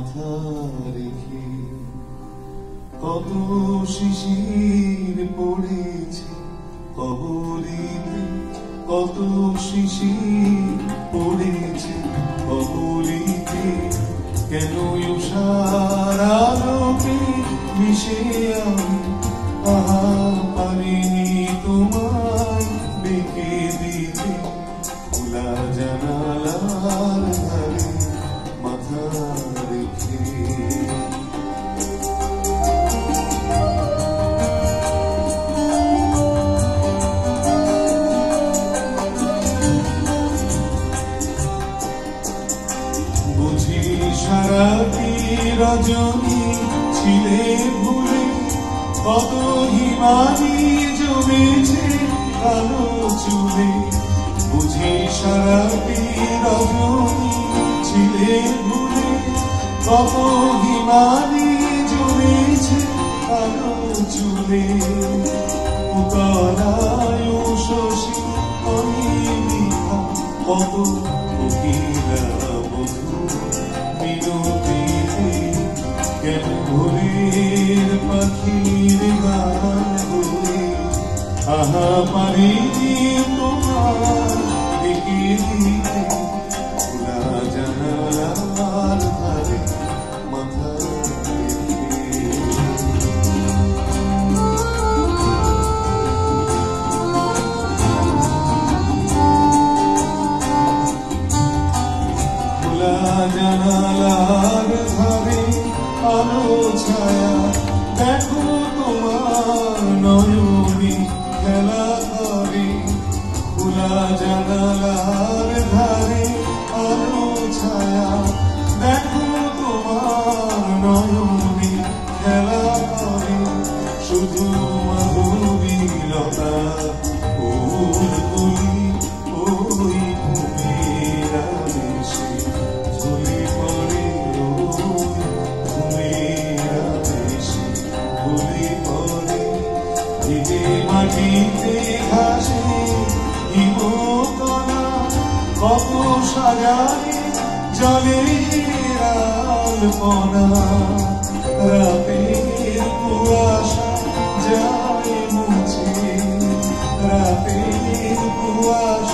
মাথা রেখে কত শিশির পড়েছে কবরীতে, কত শিশির পড়েছে কবরীতে। কেন উষার আলোকে মিশে আমি আহা পারিনি তোমায় ডেকে দিতে। খোলা জানালার ধারে মাথা রেখে বুঝি সারাটি রজনী ছিলে ভুলে, কত হিমানি জমেছে কালো চুলে। বুঝি সারাটি রজনী ছিলে ভুলে, কত হিমানি জমেছে কালো চুলে। উতলায় শশী অনিমিখা কত কোকিলা বধূ মিনতিতে। কেন ভোরের পাখির গান বলে আহা পারিনি তোমার ডেকে দিতে। খোলা জানালার ধারে মাথা রেখে খোলা জানালার ধারে আলো ছায়া দেখো তোমার নয়নে খেলা করে। খোলা জানালার ধারে আলো ছায়া দেখো তোমার নয়নে খেলা করে। শুধু মাধুরীলতা ফুলগুলি ওই ঘুমের আবেশে ঝুলে পড়ে, ঘুমের আবেশে ঝুলে পড়ে। ভিজে মাটিতে ঘাসে হিমকণা কত সাজায় জলের আলপনা। রাতের কুয়াশা যায় মুছে, রাতের কুয়াশা